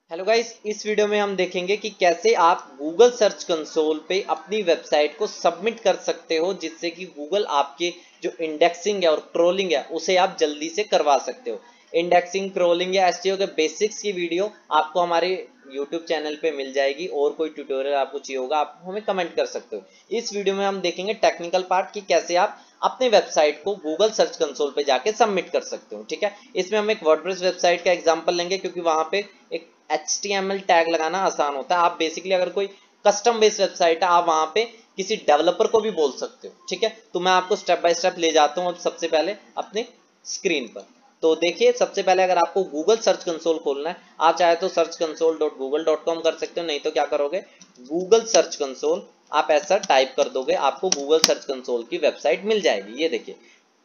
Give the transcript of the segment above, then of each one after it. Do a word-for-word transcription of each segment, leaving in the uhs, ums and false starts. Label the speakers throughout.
Speaker 1: Hello guys, इस video में हम देखेंगे कि कैसे आप गूगल सर्च कंसोल पे अपनी वेबसाइट को सबमिट कर सकते हो, जिससे कि गूगल आपके जो इंडेक्सिंग है और क्रोलिंग है उसे आप जल्दी से करवा सकते हो। इंडेक्सिंग, क्रोलिंग या एसईओ के बेसिक्स की वीडियो आपको हमारे यूट्यूब चैनल पे मिल जाएगी, और कोई ट्यूटोरियल आपको चाहिए होगा आप हमें कमेंट कर सकते हो। इस वीडियो में हम देखेंगे टेक्निकल पार्ट कि कैसे आप अपने वेबसाइट को गूगल सर्च कंसोल पे जाके सबमिट कर सकते हो। ठीक है, इसमें हम एक वर्डप्रेस वेबसाइट का एग्जांपल लेंगे, क्योंकि वहां पे एक H T M L tag लगाना आसान होता है। आप बेसिकली अगर कोई कस्टम बेस्ड वेबसाइट है, आप वहां पे किसी डेवलपर को भी बोल सकते हो। ठीक है, तो मैं आपको स्टेप बाय स्टेप ले जाता हूँ अब सबसे पहले अपने स्क्रीन पर। तो देखिए, सबसे पहले अगर आपको गूगल सर्च कंसोल खोलना है, आप चाहे तो search console dot Google dot com कर सकते हो, नहीं तो क्या करोगे, गूगल सर्च कंसोल आप ऐसा टाइप कर दोगे, आपको गूगल सर्च कंसोल की वेबसाइट मिल जाएगी। ये देखिए,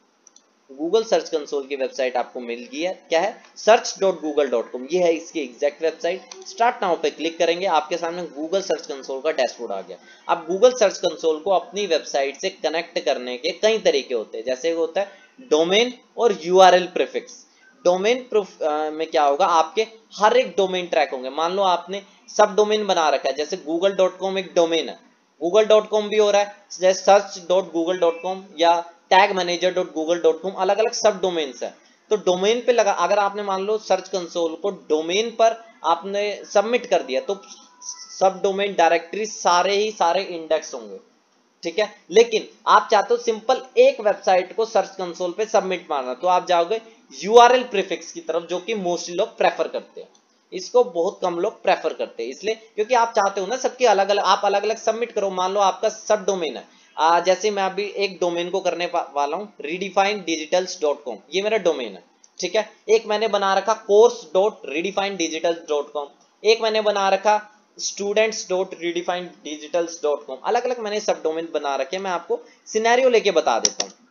Speaker 1: गूगल सर्च कंसोल की वेबसाइट आपको मिल गई है। क्या है, search dot Google dot com, ये है इसकी एग्जैक्ट वेबसाइट। स्टार्ट नाउ पे क्लिक करेंगे, आपके सामने गूगल सर्च कंसोल का डैशबोर्ड आ गया। अब गूगल सर्च कंसोल को अपनी वेबसाइट से कनेक्ट करने के कई तरीके होते हैं, जैसे होता है डोमेन और यूआरएल प्रीफिक्स। डोमेन में क्या होगा, आपके हर एक डोमेन ट्रैक होंगे। मान लो आपने सब डोमेन बना रखा है, जैसे गूगल डॉट कॉम एक डोमेन है, गूगल डॉट कॉम भी हो रहा है, जैसे search dot Google dot com या tag manager dot Google dot com, अलग अलग सब डोमेन्स है। तो डोमेन पे लगा, अगर आपने मान लो सर्च कंसोल को डोमेन पर आपने सबमिट कर दिया, तो सब डोमेन डायरेक्टरी सारे ही सारे इंडेक्स होंगे। ठीक है, लेकिन आप चाहते हो सिंपल एक वेबसाइट को सर्च कंसोल पे सबमिट मारना, तो आप जाओगे यूआरएल प्रीफिक्स की तरफ, जो कि मोस्टली लोग प्रेफर करते हैं। इसको बहुत कम लोग प्रेफर करते हैं, इसलिए क्योंकि आप चाहते हो ना सबके अलग अलग, आप अलग अलग सबमिट करो। मान लो आपका सब डोमेन है, आ, जैसे मैं अभी एक डोमेन को करने वाला हूं, रीडिफाइंड डिजिटल्स डॉट कॉम, ये मेरा डोमेन है। ठीक है, एक मैंने बना रखा course dot redefined digitals dot com, एक मैंने बना रखा students dot redefined digitals dot com. अलग अलग मैंने सब डोमेन बना रखे। मैं आपको सिनेरियो लेके बता देता हूं।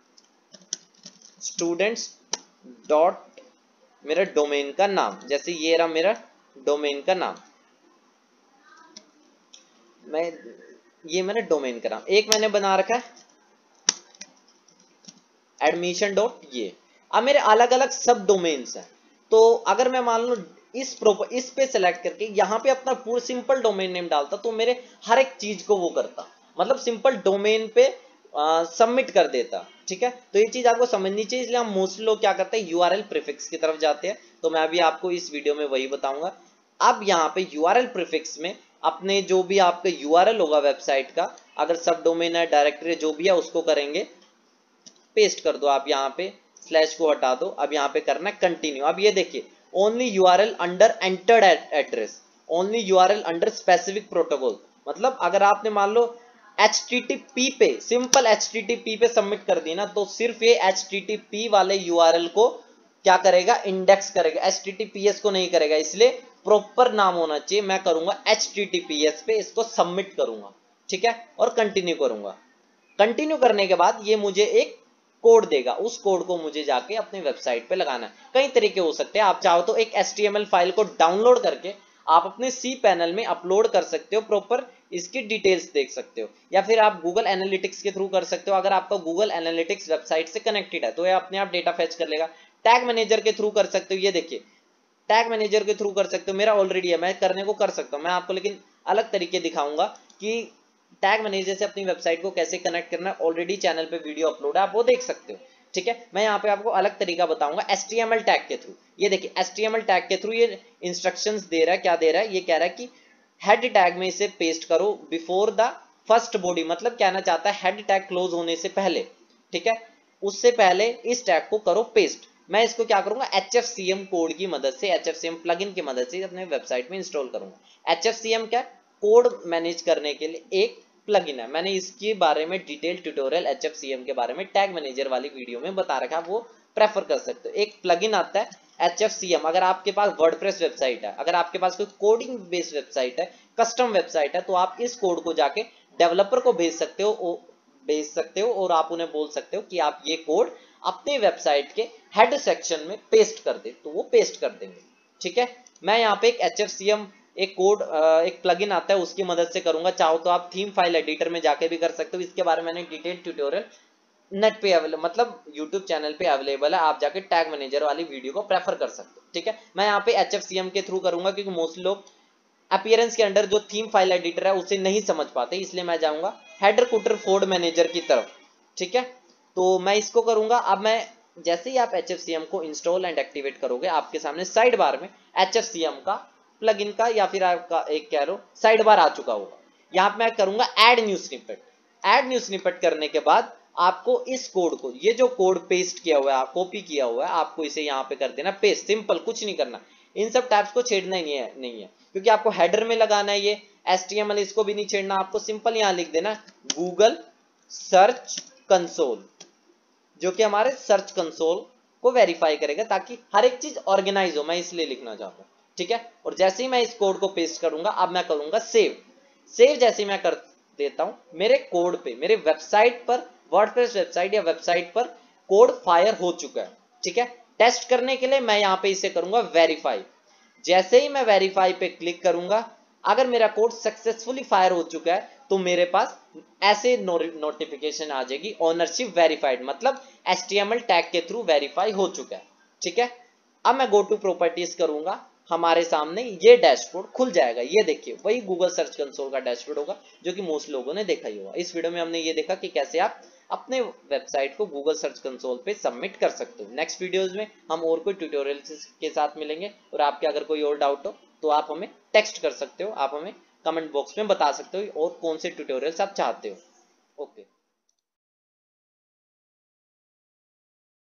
Speaker 1: स्टूडेंट्स डॉट मेरा डोमेन का नाम, जैसे ये रहा मेरा डोमेन का नाम, मैं ये मैंने डोमेन का नाम, एक मैंने बना रखा है एडमिशन डॉट ये। अब मेरे अलग अलग सब डोमेन्स हैं, तो अगर मैं मान लो इस प्रोपर इस पे सेलेक्ट करके यहाँ पे अपना पूरा सिंपल डोमेन नेम डालता, तो मेरे हर एक चीज को वो करता, मतलब सिंपल डोमेन पे सबमिट कर देता। ठीक है, तो ये चीज आपको समझनी चाहिए, इसलिए हम मोस्टली लोग क्या करते हैं, यूआरएल प्रीफिक्स की तरफ जाते हैं। तो मैं अभी आपको इस वीडियो में वही बताऊंगा। अब यहाँ पे यूआरएल प्रीफिक्स में अपने जो भी आपका यूआरएल होगा वेबसाइट का, अगर सब डोमेन है, डायरेक्टरी जो भी है, उसको करेंगे पेस्ट कर दो। आप यहाँ पे स्लैश को हटा दो, अब यहाँ पे करना है कंटिन्यू। अब ये देखिए, only URL under entered address, only URL under specific protocol. मतलब अगर आपने मान लो एच टी टी पी पे, simple H T T P पे सबमिट कर दी ना, तो सिर्फ ये एच टी टी पी वाले यूआरएल को क्या करेगा, इंडेक्स करेगा, H T T P S को नहीं करेगा। इसलिए प्रॉपर नाम होना चाहिए। मैं करूंगा H T T P S पे इसको सबमिट करूंगा। ठीक है, और कंटिन्यू करूंगा। कंटिन्यू करने के बाद ये मुझे एक कोड देगा, उस कोड को मुझे जाके अपनी वेबसाइट पे लगाना है। कई तरीके हो सकते हैं, आप चाहो तो एक H T M L file को डाउनलोड करके आप अपने सी पैनल में अपलोड कर सकते हो, प्रॉपर इसकी डिटेल्स देख सकते हो, या फिर आप गूगल एनालिटिक्स के थ्रू कर सकते हो। अगर आपका गूगल एनालिटिक्स वेबसाइट से कनेक्टेड है, तो ये अपने आप डेटा फेच कर लेगा। टैग मैनेजर के थ्रू कर सकते हो, ये देखिए टैग मैनेजर के थ्रू कर सकते हो, मेरा ऑलरेडी है, मैं करने को कर सकता हूँ। मैं आपको लेकिन अलग तरीके दिखाऊंगा कि टैग मैनेजर से अपनी वेबसाइट को कैसे कनेक्ट करना है। ऑलरेडी चैनल पे वीडियो अपलोड है, आप वो देख सकते हो। ठीक है, मैं यहाँ पे आपको अलग तरीका बताऊंगा H T M L tag के थ्रू। ये देखिए, H T M L tag के थ्रू ये इंस्ट्रक्शंस दे रहा है। क्या दे रहा है, ये कह रहा है कि हेड टैग में इसे पेस्ट करो बिफोर द फर्स्ट बॉडी, मतलब कहना चाहता है हेड टैग क्लोज होने से पहले। ठीक है, उससे पहले इस टैग को करो पेस्ट। मैं इसको क्या करूंगा, H F C M code की मदद से, H F C M plugin की मदद से अपने वेबसाइट में इंस्टॉल करूंगा। एच एफ सी एम क्या, कोड मैनेज करने के लिए एक प्लगइन है। मैंने इसके बारे में detail tutorial H F C M के बारे में टैग मैनेजर वाली वीडियो में बता रखा है, वो प्रेफर कर सकते हो। एक प्लगइन आता है एच एफ सी एम। अगर आपके पास वर्डप्रेस वेबसाइट है, अगर आपके पास कोई कोडिंग बेस्ड वेबसाइट है, कस्टम वेबसाइट है, तो आप इस कोड को जाके डेवलपर को भेज सकते हो भेज सकते हो और आप उन्हें बोल सकते हो कि आप ये कोड अपने वेबसाइट के हेड सेक्शन में पेस्ट कर दे, तो वो पेस्ट कर देंगे। ठीक है, मैं यहाँ पे एक एच एफ सी एम एक कोड एक प्लगइन आता है, उसकी मदद से करूंगा। चाहो तो आप थीम फाइल एडिटर में जाके भी कर सकते हो, इसके बारे में मैंने डिटेल ट्यूटोरियल नेट पे अवेलेबल, मतलब यूट्यूब चैनल पे अवेलेबल है, आप जाके टैग मैनेजर वाली वीडियो को प्रेफर कर सकते हो। ठीक है, मैं यहाँ पे एच एफ सी एम के थ्रू करूंगा क्योंकि मोस्टली लोग अपीयरेंस के अंडर जो थीम फाइल एडिटर है उसे नहीं समझ पाते, इसलिए मैं जाऊंगा हेडर फुटर फोल्डर मैनेजर की तरफ। ठीक है, तो मैं इसको करूंगा। अब मैं जैसे ही आप एच एफ सी एम को इंस्टॉल एंड एक्टिवेट करोगे, आपके सामने साइड बार में एच एफ सी एम का प्लगइन का या फिर आपका एक कह लो साइड बार आ चुका होगा। यहाँ पे मैं करूंगा add new snippet. Add new snippet करने के बाद आपको इस कोड को, ये जो कोड पेस्ट किया हुआ है, कॉपी किया हुआ है, आपको इसे यहाँ पे कर देना पेस्ट। सिंपल, कुछ नहीं करना, इन सब टैब्स को छेड़ना ही नहीं है नहीं है क्योंकि आपको हेडर में लगाना है ये एच टी एम एल, इसको भी नहीं छेड़ना। आपको सिंपल यहाँ लिख देना गूगल सर्च कंसोल, जो कि हमारे सर्च कंसोल को वेरीफाई करेगा ताकि हर एक चीज ऑर्गेनाइज हो, मैं इसलिए लिखना चाहता हूँ। ठीक है, और जैसे ही मैं इस कोड को पेस्ट करूंगा, अब मैं करूंगा सेव। सेव जैसे ही मैं कर देता हूं, मेरे कोड पे, मेरे वेबसाइट पर, वर्डप्रेस वेबसाइट या वेबसाइट पर कोड फायर हो चुका है। ठीक है, टेस्ट करने के लिए मैं यहाँ पे इसे करूंगा वेरीफाई। जैसे ही मैं वेरीफाई पे क्लिक करूंगा, अगर मेरा कोड सक्सेसफुली फायर हो चुका है तो मेरे पास ऐसे नोटिफिकेशन आ जाएगी ओनरशिप वेरीफाइड, मतलब H T M L tag के थ्रू वेरीफाई हो चुका है। ठीक है, अब मैं गो टू प्रॉपर्टीज करूंगा, हमारे सामने ये डैशबोर्ड खुल जाएगा। ये देखिए, वही गूगल सर्च कंसोल का डैशबोर्ड होगा जो कि मोस्ट लोगों ने देखा ही होगा। इस वीडियो में हमने ये देखा कि कैसे आप अपने वेबसाइट को गूगल सर्च कंसोल पे सबमिट कर सकते हो। नेक्स्ट वीडियोस में हम और कोई ट्यूटोरियल के साथ मिलेंगे, और आपके अगर कोई और डाउट हो तो आप हमें टेक्स्ट कर सकते हो, आप हमें कमेंट बॉक्स में बता सकते हो और कौन से ट्यूटोरियल्स आप चाहते हो। ओके।